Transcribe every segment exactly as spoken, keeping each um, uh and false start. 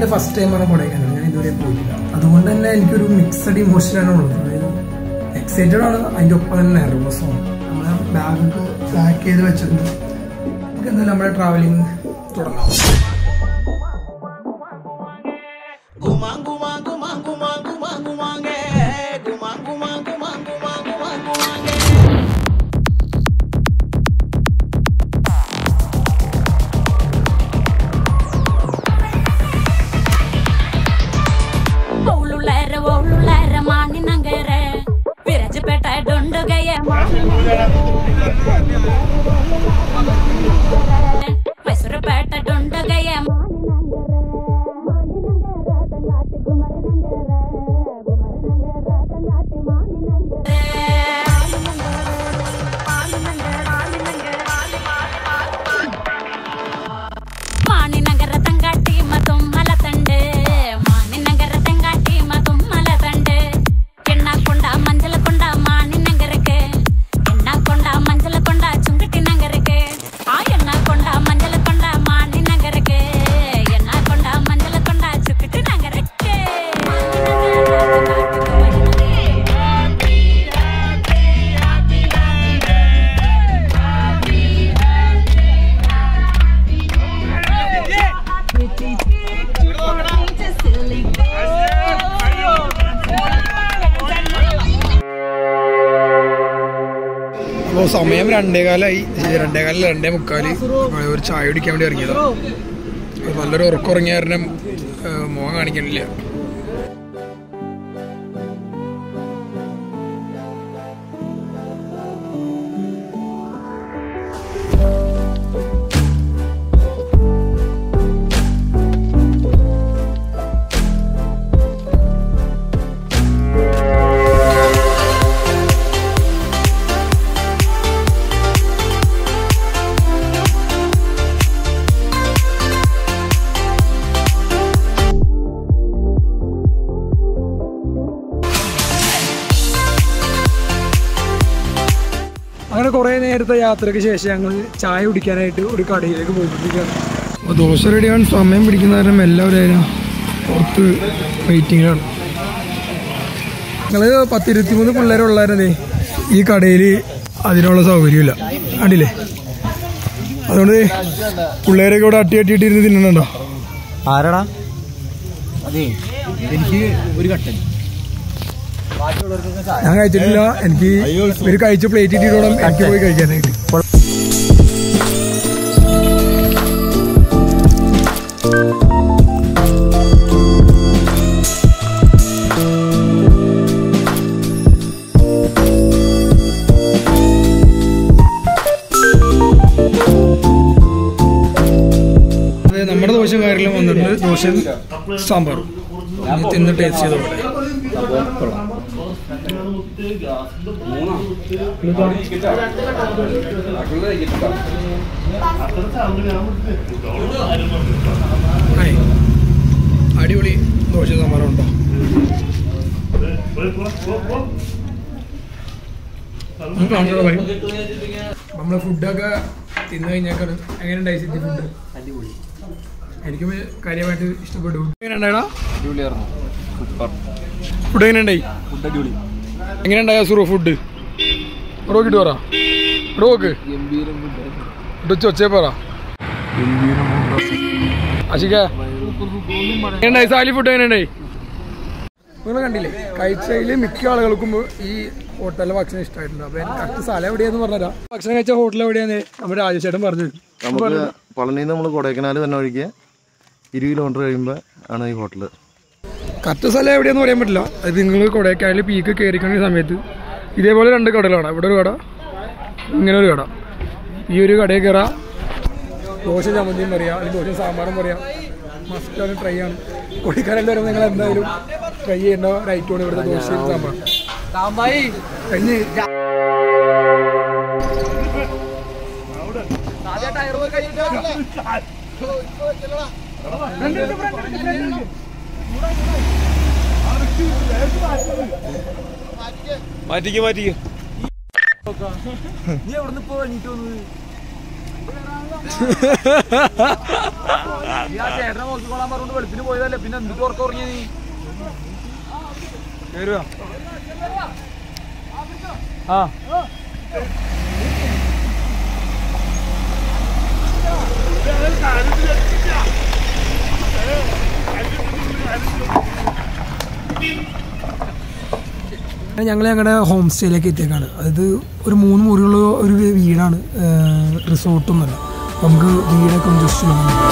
എൻ്റെ ഫസ്റ്റ് ടൈമാണ് കൊടൈക്കനാൽ. ഞാൻ ഇതുവരെ പോയിട്ടില്ല. അതുകൊണ്ട് തന്നെ എനിക്കൊരു മിക്സഡ് ഇമോഷനാണ് ഉള്ളത്. അതായത് എക്സൈറ്റഡ് ആണ്, അതിൻ്റെ ഒപ്പം തന്നെ നെർവസും. നമ്മളെ ബാഗൊക്കെ പാക്ക് ചെയ്ത് വെച്ചിട്ടുണ്ട്. നമുക്ക് എന്തായാലും നമ്മുടെ ട്രാവലിംഗ് തുടങ്ങാം. അപ്പോൾ സമയം രണ്ടേകാലായി. രണ്ടേകാലിൽ രണ്ടേ മുക്കാല്. ഒരു ചായ കുടിക്കാൻ വേണ്ടി ഇറങ്ങിയതാണ്. നല്ലൊരു ഉറക്കം ഉറങ്ങിയ കാരണം മുഖം കാണിക്കണില്ല. അങ്ങനെ കുറേ നേരത്തെ യാത്രയ്ക്ക് ശേഷം ഞങ്ങൾ ചായ കുടിക്കാനായിട്ട് ഒരു കടയിലേക്ക് പോയിക്കൊണ്ടിരിക്കുകയാണ്. അപ്പോൾ ദോശ റെഡിയാൻ സമയം പിടിക്കുന്ന കാരണം എല്ലാവരും പുറത്ത് വെയിറ്റിങ്ങിലാണ്. ഞങ്ങൾ പത്തിരുപത്തിമൂന്ന് പിള്ളേരുള്ളവരേ ഈ കടയിൽ അതിനുള്ള സൗകര്യമില്ല, കണ്ടില്ലേ? അതുകൊണ്ട് പിള്ളേരൊക്കെ ഇവിടെ അട്ടി അട്ടിയിട്ടിരുന്ന് തിന്നണുണ്ടോ? ആരാടാ? അതെ, എനിക്ക് ഒരു കട്ടൻ. ഞാൻ കഴിച്ചിട്ടില്ല. എനിക്ക് ഒരു കഴിച്ച പ്ലേറ്റ് ഇട്ടിട്ടോളം എനിക്ക് പോയി കഴിക്കാനായിട്ട്. നമ്മുടെ ദോശ കാര്യങ്ങളും വന്നിട്ടുണ്ട്. ദോശയും സാമ്പാറും തിന്ന് ടേസ്റ്റ് ചെയ്തോട്ടെ. അടിപൊളി ദോശ സാമ്പാറും ഉണ്ടോ? നമ്മള് ഫുഡൊക്കെ തിന്നു കഴിഞ്ഞാൽ എങ്ങനെ ഉണ്ടായി സിറ്റി ഫുഡ്? എനിക്കും കാര്യമായിട്ട് ഇഷ്ടപ്പെട്ടു. എങ്ങനെ ഉണ്ടായടാ ഫുഡ്? എങ്ങനെ ഉണ്ടായി? എങ്ങനെ ഉണ്ടായ സുറു ഫുഡ്? റോക്കിട്ട് പറ, റോക്ക് ഇട്ട് ഒച്ചേ പറ. അശിക എങ്ങനെയുണ്ടായി? സാലി ഫുഡ് എങ്ങനെയുണ്ടായി? നിങ്ങൾ കണ്ടില്ലേ, കഴിച്ചതിൽ മിക്ക ആളുകൾക്കും ഈ ഹോട്ടലിലെ ഭക്ഷണം ഇഷ്ടമായിട്ടുണ്ട്. അപ്പൊ എനിക്ക് കറക്റ്റ് സ്ഥലം എവിടെയാന്ന് പറഞ്ഞുതരാം. ഭക്ഷണം കഴിച്ച ഹോട്ടൽ എവിടെയാന്ന് നമ്മുടെ രാജേഷേട്ടൻ പറഞ്ഞു. നമുക്ക് പളനിയിൽ നമ്മൾ കൊടൈക്കനാൽ തന്നെ ഒഴിക്കുക ഇരുപത് കിലോമീറ്റർ കഴിയുമ്പോൾ ആണ് ഈ ഹോട്ടല്. കറക്റ്റ് സ്ഥലം എവിടെയാന്ന് പറയാൻ പറ്റില്ല. അത് നിങ്ങൾ കൊടൈക്കനാൽ പീക്ക് കയറിക്കുന്ന സമയത്ത് ഇതേപോലെ രണ്ട് കടകളാണ്. ഇവിടെ ഒരു കട, ഇങ്ങനെ ഒരു കട. ഈ ഒരു കടയിൽ കയറാം, ദോശ ചമ്മന്തിയും പറയാം, അല്ലെങ്കിൽ ദോശ സാമ്പാറും പറയാം. മസ്റ്റാണ്, ട്രൈ ആണ്. കൊടൈക്കനാലിൽ വരുമ്പോൾ നിങ്ങൾ എന്തായാലും ട്രൈ ചെയ്യേണ്ട ഒരു ഐറ്റമാണ് ഇവിടുത്തെ ദോശയും സാമ്പാറും. കഴിഞ്ഞ് മാറ്റിക്ക് മാറ്റിക്ക് നീ എവിടുന്ന് ഇപ്പോ എണീറ്റ് വന്നത്? ചേട്ടനെ നോക്കിക്കോളാൻ പറഞ്ഞോണ്ട് വെളുപ്പിന് പോയതല്ലേ, പിന്നെ എന്ത് തുറക്കം ഉറങ്ങിയ നീ? ആ ഞങ്ങൾ ഞങ്ങളുടെ ഹോം സ്റ്റേയിലേക്ക് എത്തിയേക്കാണ്. അതായത് ഒരു മൂന്ന് മുറിയുള്ള ഒരു വീടാണ്, റിസോർട്ടൊന്നുമല്ല. നമുക്ക് വീടൊക്കെ ഒന്ന് ജസ്റ്റ്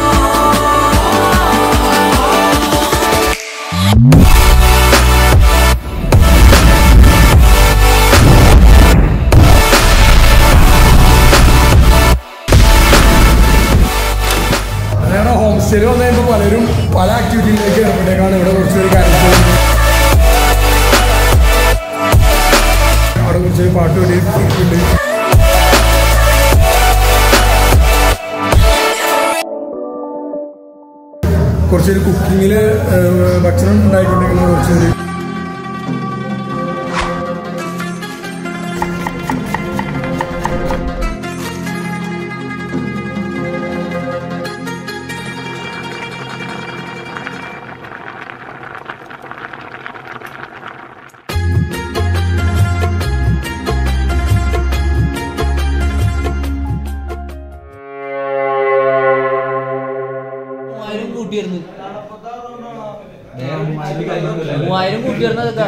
ഞങ്ങളുടെ ഹോം സ്റ്റേയിൽ വന്നു കഴിയുമ്പോൾ പലരും പല ആക്ടിവിറ്റിയിലേക്ക് ഏർപ്പെട്ടേക്കാണ്. ഇവിടെ കുറച്ചൊരു കാര്യങ്ങൾ അവിടെ കുറച്ച് പാട്ട് വേണ്ടിയിട്ടുണ്ട്. കുറച്ചൊരു കുക്കിങ്ങിൽ ഭക്ഷണം ഉണ്ടായിക്കൊണ്ടിരിക്കുന്ന കുറച്ചൊരു മൂവായിരം കൂട്ടിയിരുന്നതൊക്കെ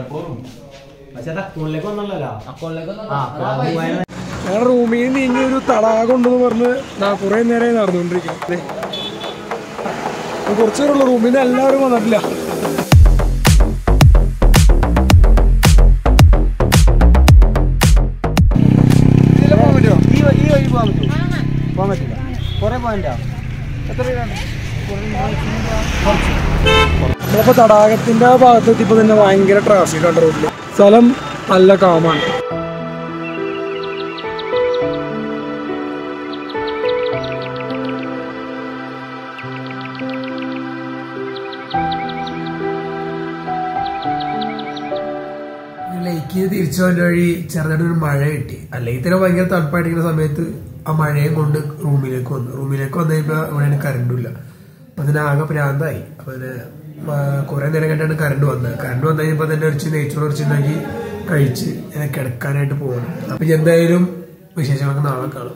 ഞങ്ങളുടെ റൂമിൽ നിന്ന് നീങ്ങി ഒരു തടാകം ഉണ്ടെന്ന് പറഞ്ഞ് കുറേ നേരമായി നടന്നുകൊണ്ടിരിക്കുന്നത്. കുറച്ചു നേരമുള്ള റൂമിൽ നിന്ന് എല്ലാവരും വന്നിട്ടില്ല. പോകാൻ പറ്റുമോ? ഈ ഈ വഴി പോകാൻ പറ്റുമോ? പോകാൻ പറ്റില്ല. കുറേ പോയിന്റാ. എത്ര രൂപയാണ്? നമ്മളിപ്പോൾ തടാകത്തിൻ്റെ ആ ഭാഗത്തെത്തിയപ്പോൾ തന്നെ ഭയങ്കര ട്രാഫിക് ആണ് റോഡിൽ. സ്ഥലം നല്ല കാമാണ്. ലേക്ക് തിരിച്ചു വന്ന വഴി ചെറുതായിട്ടൊരു മഴ കിട്ടി. അല്ലെങ്കിൽ തന്നെ ഭയങ്കര തണുപ്പായിട്ടിരിക്കുന്ന സമയത്ത് ആ മഴയും കൊണ്ട് റൂമിലേക്ക് വന്നു. റൂമിലേക്ക് വന്നു കഴിയുമ്പോൾ ഇവിടെ കറണ്ടും ഇല്ല. അപ്പം അതിനാകെ പ്രാന്തായി. അപ്പം അതിന് കുറേ നേരം കണ്ടാണ് കറണ്ട് വന്നത്. കറണ്ട് വന്നു കഴിഞ്ഞപ്പോൾ തന്നെ കുറച്ച് നെയ്ച്ചോറ് കുറച്ചുണ്ടാക്കി കഴിച്ച് ഇങ്ങനെ കിടക്കാനായിട്ട് പോകണം. അപ്പം എന്തായാലും വിശേഷങ്ങളൊക്കെ നാളെ കാണാം.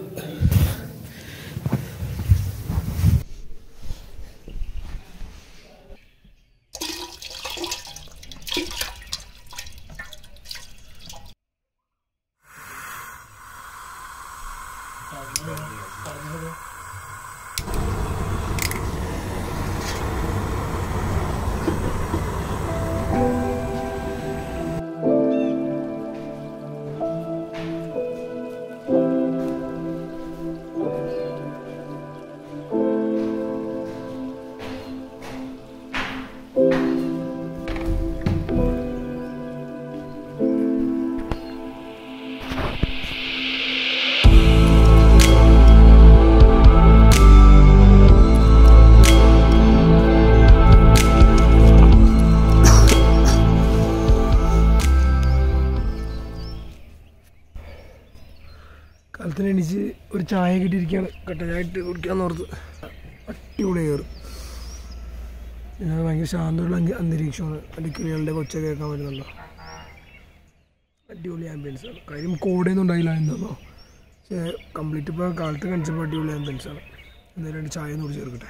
കാലത്തിന് എണീച്ച് ഒരു ചായ കിട്ടിയിരിക്കുകയാണ്. കട്ടനായിട്ട് കുടിക്കാന്ന് ഓർത്ത് അടിപൊളി കയറും. പിന്നെ ഭയങ്കര ശാന്തമുള്ള അന്തരീക്ഷമാണ്. അടിക്കിളികളുടെ കൊച്ച കേൾക്കാൻ പറ്റുന്നുണ്ടോ? അടിപൊളി ആംബിയൻസ് ആണ്. കാര്യം കോടയൊന്നും ഉണ്ടായില്ല എന്താണോ, പക്ഷേ കംപ്ലീറ്റ് ഇപ്പോൾ കാലത്ത് കാണിച്ചപ്പോൾ അടിപൊളി ആംബിയൻസ് ആണ്. എന്തായാലും രണ്ട് ചായ ഒന്ന് കുടിച്ച് ചേർക്കട്ടെ.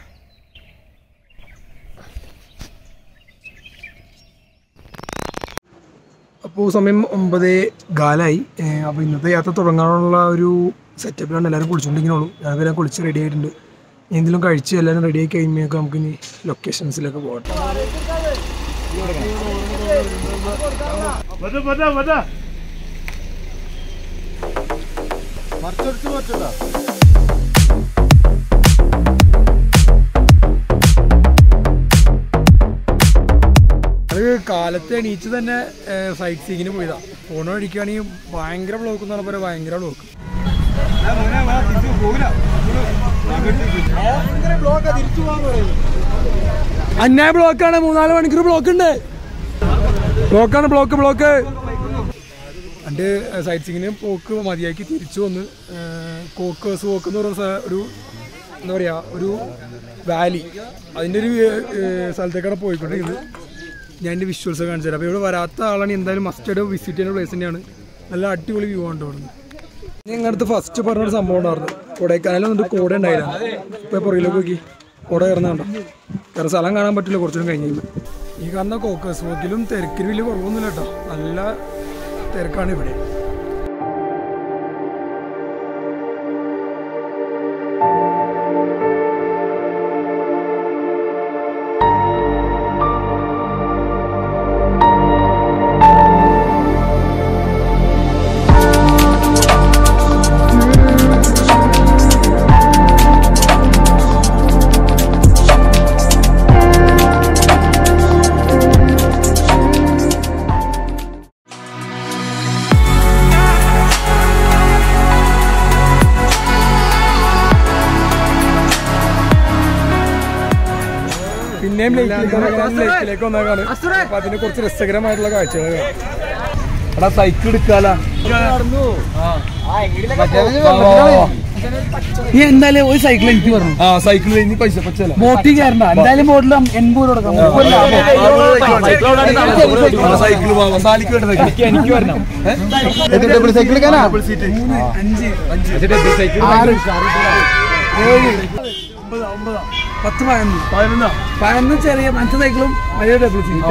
അപ്പോൾ സമയം ഒമ്പതേ കാലായി. അപ്പോൾ ഇന്നത്തെ യാത്ര തുടങ്ങാനുള്ള ഒരു സെറ്റപ്പിലാണ് എല്ലാവരും കുളിച്ചുകൊണ്ടിരിക്കുന്നുള്ളൂ. ഞാനൊക്കെ ഞാൻ കുളിച്ച് റെഡി ആയിട്ടുണ്ട്. എന്തെങ്കിലും കഴിച്ച് എല്ലാവരും റെഡി ആയി കഴിയുമ്പോഴൊക്കെ നമുക്ക് ഇനി ലൊക്കേഷൻസിലൊക്കെ പോകട്ടെ. അത് കാലത്ത് എണീച്ച് തന്നെ സൈറ്റ് സീയിങ്ങിന് പോയതാ. ഫോൺ അടിക്കുകയാണെങ്കിൽ ഭയങ്കര ബ്ലോക്ക് എന്ന് പറഞ്ഞ പോലെ ഭയങ്കര ബ്ലോക്ക്. അന്യായ ബ്ലോക്കാണ്. മൂന്നാല് മണിക്കൂർ ബ്ലോക്ക് ഉണ്ട്. ബ്ലോക്കാണ് ബ്ലോക്ക് ബ്ലോക്ക് പണ്ട് സൈറ്റ് സീയിങ്ങിന് പോക്ക് മതിയാക്കി തിരിച്ചു വന്ന് കോക്കേഴ്സ് വോക്ക് എന്ന് പറയുന്ന ഒരു എന്താ പറയുക ഒരു വാലി അതിൻ്റെ ഒരു സ്ഥലത്തേക്കാണ് പോയിക്കൊണ്ടിരിക്കുന്നത്. ഞാൻ എൻ്റെ വിഷ്വൽസ് കാണിച്ചു തരാം. അപ്പോൾ ഇവിടെ വരാത്ത ആളാണ് എന്തായാലും മസ്റ്റായിട്ട് വിസിറ്റ് ചെയ്യുന്ന പ്ലേസ് തന്നെയാണ്. നല്ല അടിപൊളി വ്യൂ ആണ് ഇവിടെ. ഞങ്ങളുടെ അടുത്ത് ഫസ്റ്റ് പറഞ്ഞൊരു സംഭവം ഉണ്ടായിരുന്നു. കൊടൈക്കനാലിൽ വന്നിട്ട് കോട ഉണ്ടായിരുന്നു. ഇപ്പോൾ പുറകിലേക്ക് നോക്കി കോട കയറുന്നുണ്ടോ? വേറെ സ്ഥലം കാണാൻ പറ്റില്ല കുറച്ചും കഴിഞ്ഞ്. ഈ കാണുന്ന കോക്കസ് വോക്കിലും തിരക്കിന് വലിയ കുറവൊന്നുമില്ല കേട്ടോ. നല്ല തിരക്കാണ് ഇവിടെ. പിന്നെയും ലേക്കിലേക്ക് വന്നേക്കാണ്. അപ്പൊ അതിന് കുറച്ച് രസകരമായിട്ടുള്ള കാഴ്ചകൾ. എടാ സൈക്കിൾ എടുക്കാലോ. നീ എന്തായാലും ഒരു സൈക്കിൾ എനിക്ക് പറഞ്ഞു. ആ സൈക്കിൾ ഇനി പൈസ പച്ചല്ല ബോട്ടിൽ കയറണ്ട. എന്തായാലും ബോട്ടിൽ എൺപത് കൊടുക്കാം. സൈക്കിൾ സാലിക്ക് വേണ്ട സൈക്കിൾ എനിക്ക് വരണം. സൈക്കിൾ എടുക്കാനാ അഞ്ച് അഞ്ച് ആറ് ഏഴ് പത്ത് പതിനൊന്ന് പതിനൊന്നാ പതിനൊന്ന് ചെറിയ മറ്റു സൈക്കിളും വലിയ ഡബിൾ സീറ്റ്.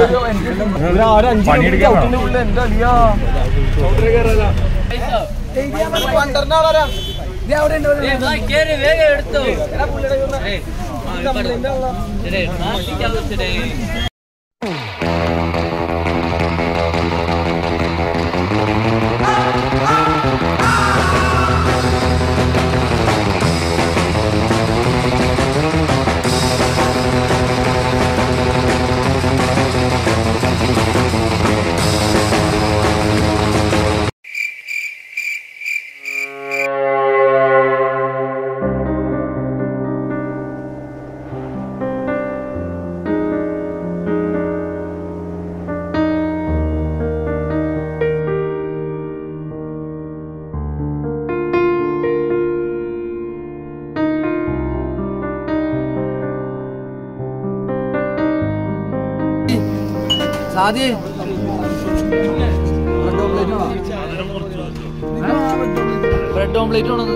ബ്രെഡ് ഓംപ്ലേറ്റ് ആണത്.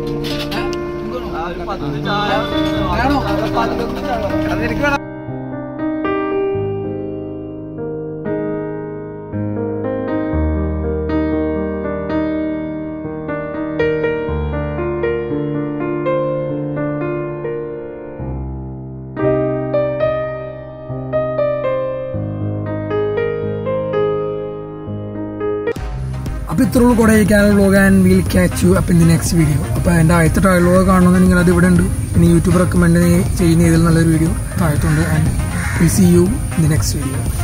അപ്പോൾ ഇത്രയുള്ള Kodaikanal vlog and will catch you അപ്പം ഇൻ ദി നെക്സ്റ്റ് വീഡിയോ. അപ്പോൾ എൻ്റെ ആദ്യത്തെ ട്രയൽ വ്ലോഗ് കാണണമെന്നുണ്ടെങ്കിൽ അത് ഇവിടെ ഉണ്ട്. പിന്നെ യൂട്യൂബ് റെക്കമെൻഡ് ചെയ്യുന്ന ഇതിൽ നല്ലൊരു വീഡിയോ താഴത്തുണ്ട്. And will see you in the next video.